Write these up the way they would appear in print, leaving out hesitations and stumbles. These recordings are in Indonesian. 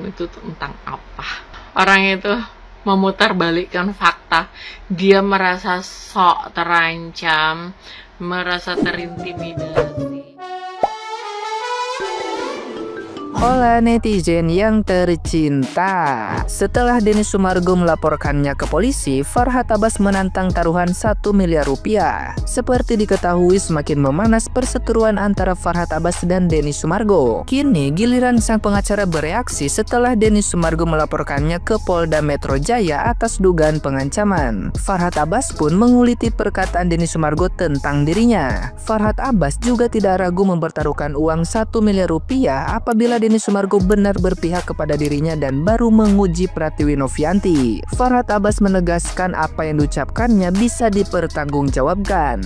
itu tentang apa. Orang itu memutarbalikkan fakta. Dia merasa sok terancam, merasa terintimidasi. Oleh netizen yang tercinta, setelah Denny Sumargo melaporkannya ke polisi, Farhad Abbas menantang taruhan 1 miliar rupiah. Seperti diketahui, semakin memanas perseteruan antara Farhad Abbas dan Denny Sumargo. Kini giliran sang pengacara bereaksi setelah Denny Sumargo melaporkannya ke Polda Metro Jaya atas dugaan pengancaman. Farhad Abbas pun menguliti perkataan Denny Sumargo tentang dirinya. Farhad Abbas juga tidak ragu mempertaruhkan uang 1 miliar rupiah apabila Denny Sumargo benar berpihak kepada dirinya dan baru menguji Pratiwi Novianti. Farhad Abbas menegaskan apa yang diucapkannya bisa dipertanggungjawabkan.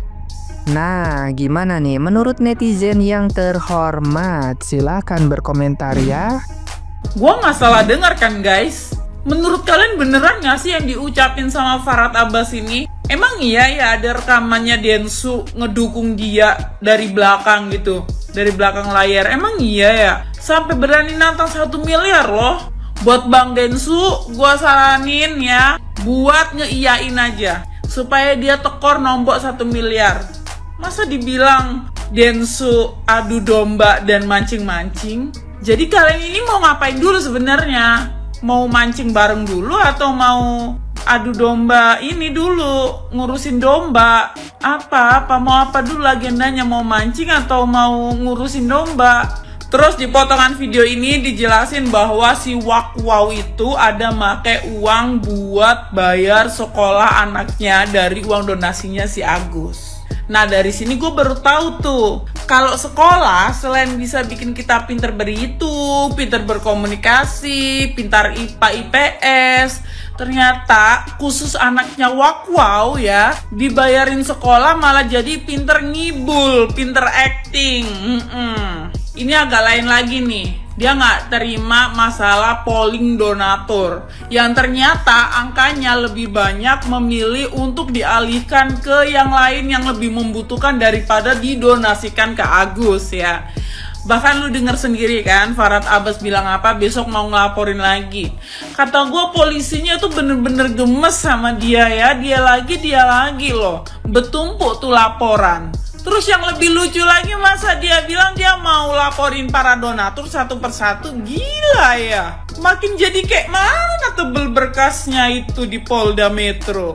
Nah, gimana nih menurut netizen yang terhormat? Silahkan berkomentar ya. Gua nggak salah dengar kan guys? Menurut kalian beneran nggak sih yang diucapin sama Farhad Abbas ini? Emang iya ya ada rekamannya Densu ngedukung dia dari belakang gitu? Dari belakang layar, emang iya ya? Sampai berani nantang 1 miliar loh. Buat Bang Densu, gua saranin ya, buat ngeiyain aja supaya dia tekor nombok 1 miliar. Masa dibilang Densu adu domba dan mancing-mancing? Jadi kalian ini mau ngapain dulu sebenarnya? Mau mancing bareng dulu atau mau adu domba ini dulu, ngurusin domba? Mau apa dulu agendanya? Mau mancing atau mau ngurusin domba? Terus di potongan video ini dijelasin bahwa si Wakwau itu ada make uang buat bayar sekolah anaknya dari uang donasinya si Agus. Nah dari sini gue baru tahu tuh, kalau sekolah selain bisa bikin kita pinter berhitung, pinter berkomunikasi, pintar IPA IPS, ternyata khusus anaknya Wakwau ya, dibayarin sekolah malah jadi pinter ngibul, pinter acting. Ini agak lain lagi nih. Dia nggak terima masalah polling donatur yang ternyata angkanya lebih banyak memilih untuk dialihkan ke yang lain yang lebih membutuhkan daripada didonasikan ke Agus ya. Bahkan lu denger sendiri kan Farhad Abbas bilang apa, besok mau ngelaporin lagi. Kata gue polisinya tuh bener-bener gemes sama dia ya. Dia lagi loh. Betumpuk tuh laporan. Terus yang lebih lucu lagi, masa dia bilang dia mau laporin para donatur satu persatu. Gila ya. Makin jadi kayak mana tebel berkasnya itu di Polda Metro.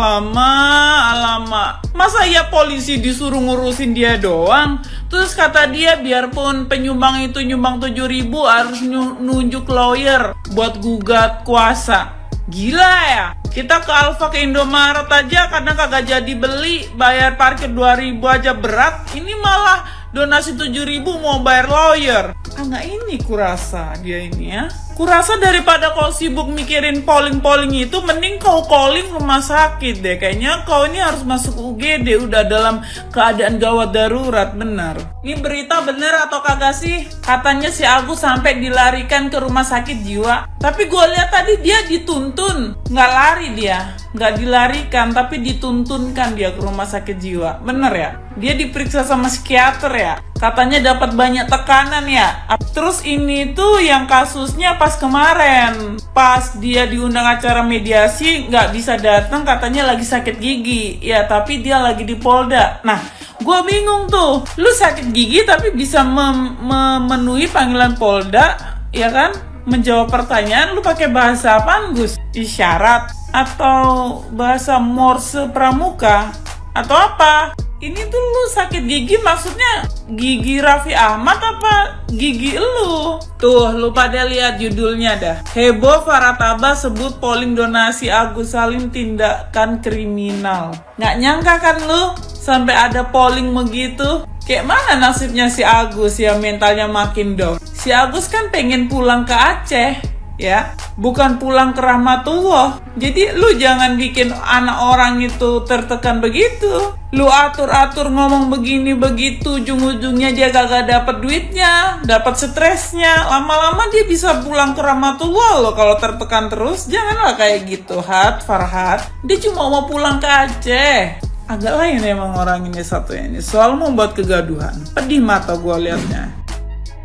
Alamak. Masa ya polisi disuruh ngurusin dia doang? Terus kata dia biarpun penyumbang itu nyumbang 7.000 harus nunjuk lawyer buat gugat kuasa. Gila ya. Kita ke Alfa, ke Indomaret aja karena kagak jadi beli, bayar parkir 2.000 aja berat. Ini malah donasi 7.000 mau bayar lawyer. Nggak ini kurasa dia ini ya. Kurasa daripada kau sibuk mikirin polling itu, mending kau calling rumah sakit deh. Kayaknya kau ini harus masuk UGD, udah dalam keadaan gawat darurat, benar. Ini berita bener atau kagak sih? Katanya si Agus sampai dilarikan ke rumah sakit jiwa. Tapi gue lihat tadi dia dituntun, nggak lari dia. Nggak dilarikan, tapi dituntunkan dia ke rumah sakit jiwa. Bener ya? Dia diperiksa sama psikiater ya. Katanya dapat banyak tekanan ya. Terus ini tuh yang kasusnya pas kemarin. Pas dia diundang acara mediasi, nggak bisa datang, katanya lagi sakit gigi. Ya, tapi dia lagi di Polda. Nah, gue bingung tuh. Lu sakit gigi tapi bisa memenuhi panggilan Polda, ya kan? Menjawab pertanyaan, lu pakai bahasa apaan, Gus? Isyarat? Atau bahasa Morse Pramuka? Atau apa? Ini tuh lu sakit gigi maksudnya gigi Raffi Ahmad apa gigi lu? Tuh lu pada lihat judulnya dah. Heboh Farhad Abbas sebut polling donasi Agus Salim tindakan kriminal. Nggak nyangka kan lu sampai ada polling begitu? Kayak mana nasibnya si Agus ya, mentalnya makin down. Si Agus kan pengen pulang ke Aceh ya, bukan pulang ke Rahmatullah. Jadi lu jangan bikin anak orang itu tertekan begitu. Lu atur-atur ngomong begini begitu, ujung-ujungnya dia gak dapat duitnya, dapat stresnya. Lama-lama dia bisa pulang ke Rahmatullah loh kalau tertekan terus. Janganlah kayak gitu, Farhad. Dia cuma mau pulang ke Aceh. Agak lain emang orang ini satu ini, selalu membuat kegaduhan. Pedih mata gue liatnya.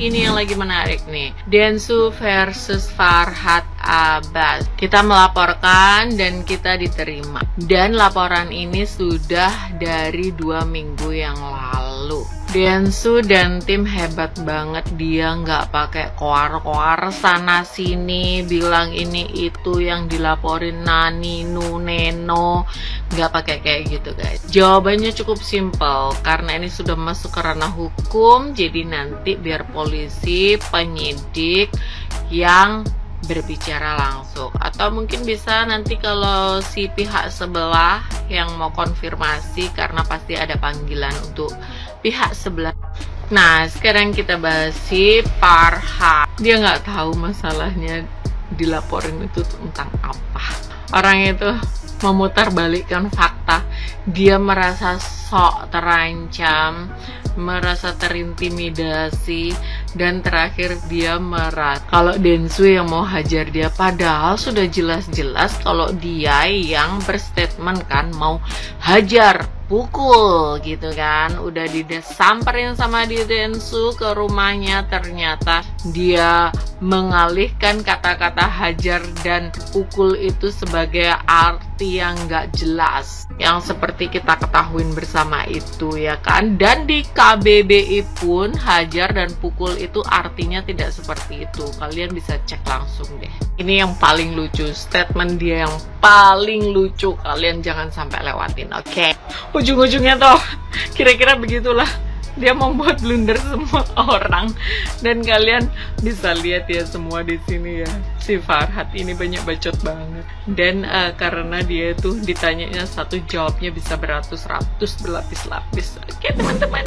ini yang lagi menarik nih. Densu versus Farhad Abbas. Kita melaporkan dan kita diterima. Dan laporan ini sudah dari 2 minggu yang lalu. Densu dan tim hebat banget, dia nggak pakai koar-koar sana sini bilang ini itu yang dilaporin nani nu neno, nggak pakai kayak gitu guys. Jawabannya cukup simpel, karena ini sudah masuk ke ranah hukum, jadi nanti biar polisi, penyidik yang berbicara langsung, atau mungkin bisa nanti kalau si pihak sebelah yang mau konfirmasi, karena pasti ada panggilan untuk pihak sebelah. Nah, sekarang kita bahas si Farhad. Dia nggak tahu masalahnya dilaporin itu tentang apa. Orang itu memutarbalikkan fakta. Dia merasa sok terancam, merasa terintimidasi, dan terakhir dia merasa kalau Densu yang mau hajar dia, padahal sudah jelas-jelas kalau dia yang berstatement kan mau hajar, pukul gitu kan. Udah disamperin sama di Densu ke rumahnya, ternyata dia mengalihkan kata-kata hajar dan pukul itu sebagai arti yang gak jelas, yang seperti kita ketahuin bersama itu ya kan. Dan di KBBI pun hajar dan pukul itu artinya tidak seperti itu. Kalian bisa cek langsung deh. Ini yang paling lucu, statement dia yang paling lucu, kalian jangan sampai lewatin, oke? Ujung-ujungnya toh kira-kira begitulah, dia membuat blunder semua orang. Dan kalian bisa lihat ya semua di sini ya, si Farhad ini banyak bacot banget. Dan karena dia tuh ditanyanya satu, jawabnya bisa beratus-ratus, berlapis-lapis. Oke teman-teman.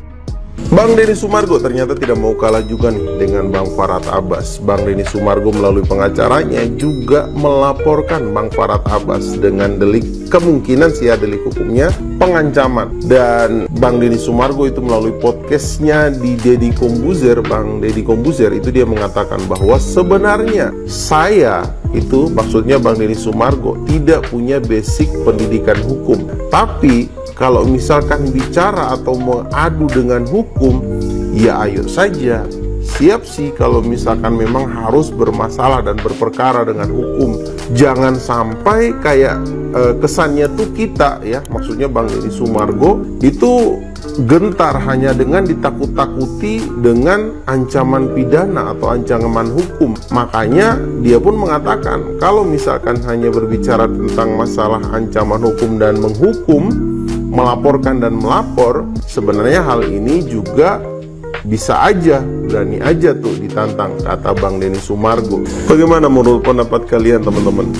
Bang Denny Sumargo ternyata tidak mau kalah juga nih dengan Bang Farhad Abbas. Bang Denny Sumargo melalui pengacaranya juga melaporkan Bang Farhad Abbas dengan delik, kemungkinan sih ya delik hukumnya pengancaman. Dan Bang Denny Sumargo itu melalui podcastnya di Deddy Kombuzer, Bang Deddy Kombuzer itu dia mengatakan bahwa sebenarnya saya itu, maksudnya Bang Denny Sumargo, tidak punya basic pendidikan hukum. Tapi kalau misalkan bicara atau mengadu dengan hukum, ya ayo saja. Siap sih kalau misalkan memang harus bermasalah dan berperkara dengan hukum. Jangan sampai kayak kesannya tuh kita ya, maksudnya Bang Denny Sumargo itu gentar hanya dengan ditakut-takuti dengan ancaman pidana atau ancaman hukum. Makanya dia pun mengatakan kalau misalkan hanya berbicara tentang masalah ancaman hukum dan menghukum, melaporkan dan melapor, sebenarnya hal ini juga bisa aja, berani aja tuh ditantang, kata Bang Denny Sumargo. Bagaimana menurut pendapat kalian teman-teman?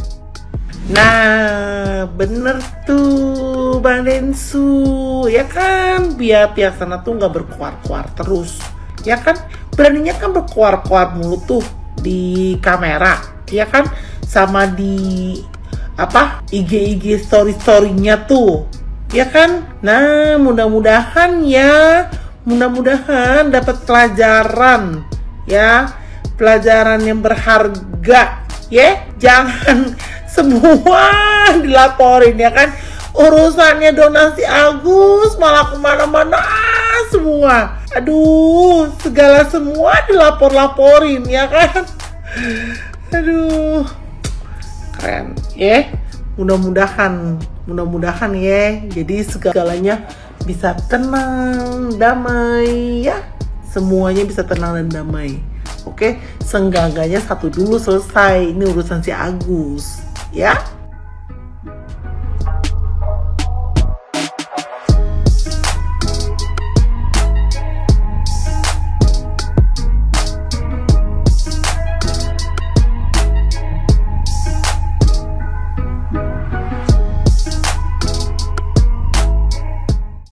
Nah, bener tuh Bang Densu, ya kan, biar pihak sana tuh nggak berkuar-kuar terus, ya kan, beraninya kan berkuar-kuar mulu tuh di kamera, ya kan, sama di IG story-storynya tuh, ya kan. Nah, mudah-mudahan dapat pelajaran ya, pelajaran yang berharga ya. Jangan semua dilaporin ya kan, urusannya donasi Agus malah kemana-mana semua. Aduh, segala semua dilapor-laporin ya kan. Aduh, keren ya. Mudah-mudahan ya, jadi segalanya bisa tenang, damai ya, semuanya bisa tenang dan damai. Oke, seenggaknya satu dulu selesai, ini urusan si Agus ya.